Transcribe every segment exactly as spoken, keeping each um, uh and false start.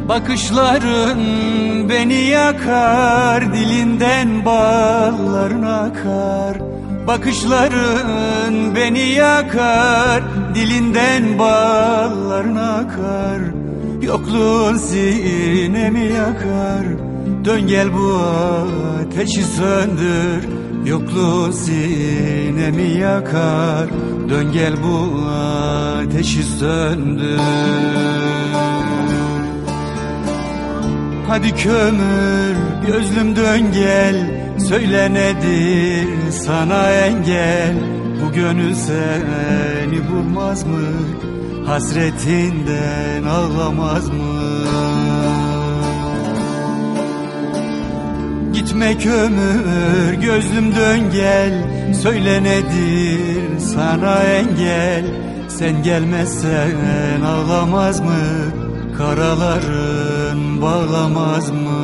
Bakışların beni yakar, dilinden balların akar. Bakışların beni yakar, dilinden balların akar. Yokluğun sinemi yakar, dön gel bu ateşi söndür. Yokluğun sinemi yakar, dön gel bu ateşi söndür. Hadi kömür gözlüm dön gel, söyle nedir sana engel? Bu gönül seni bulmaz mı, hasretinden ağlamaz mı? Gitme kömür gözlüm dön gel, söyle nedir sana engel? Sen gelmezsen ağlamaz mı, karaların bağlamaz mı?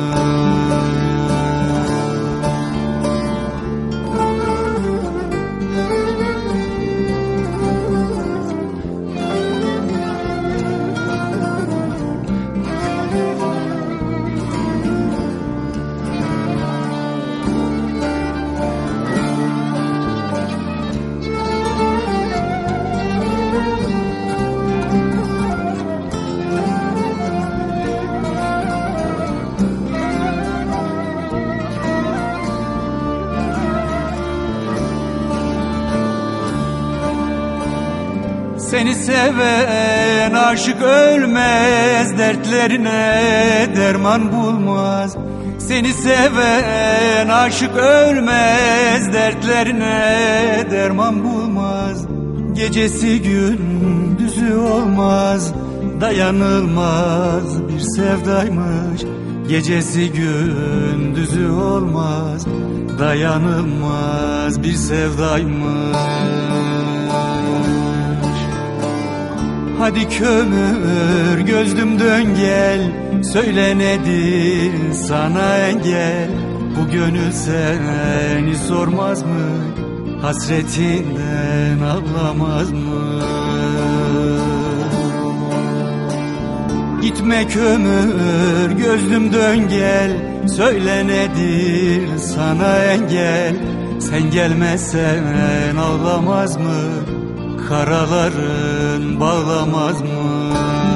Seni seven aşık ölmez, dertlerine derman bulmaz. Seni seven aşık ölmez, dertlerine derman bulmaz. Gecesi gündüzü olmaz, dayanılmaz bir sevdaymış. Gecesi gündüzü olmaz, dayanılmaz bir sevdaymış. Hadi kömür gözlüm dön gel, söyle nedir sana engel? Bu gönül seni sormaz mı, hasretinden ağlamaz mı? Gitme kömür gözlüm dön gel, söyle nedir sana engel? Sen gelmezsen ağlamaz mı, karaların bağlamaz mı?